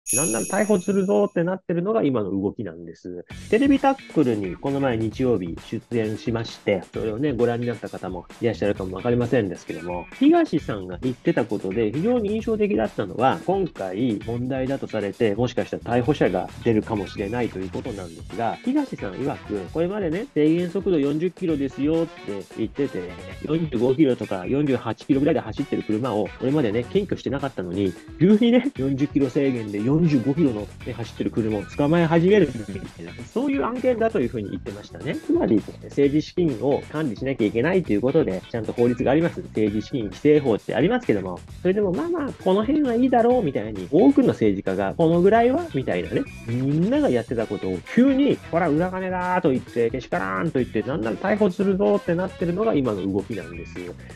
なんなら逮捕するぞってなってるのが今の動きなんです。テレビタックルにこの前日曜日出演しまして、それをね、ご覧になった方もいらっしゃるかもわかりませんですけども、東さんが言ってたことで非常に印象的だったのは、今回問題だとされて、もしかしたら逮捕者が出るかもしれないということなんですが、東さん曰く、これまでね、制限速度40キロですよって言ってて、45キロとか48キロぐらいで走ってる車を、これまでね、検挙してなかったのに、急にね、40キロ制限で45キロの、ね、走ってる車を捕まえ始めるみたいな、そういう案件だというふうに言ってましたね。つまり、政治資金を管理しなきゃいけないということで、ちゃんと法律があります。政治資金規正法ってありますけども、それでもまあまあ、この辺はいいだろうみたいに、多くの政治家が、このぐらいはみたいなね、みんながやってたことを急に、ほら、裏金だと言って、けしからんと言って、なんなら逮捕するぞってなってるのが今の動きなんですよ。